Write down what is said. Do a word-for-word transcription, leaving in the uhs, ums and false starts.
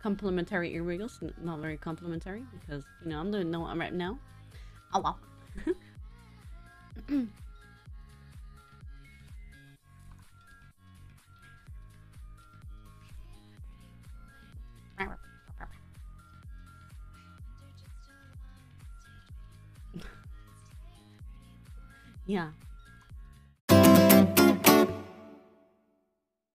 complimentary ear wiggles. N not very complimentary because, you know, I'm doing no one right now. Oh, wow. Yeah,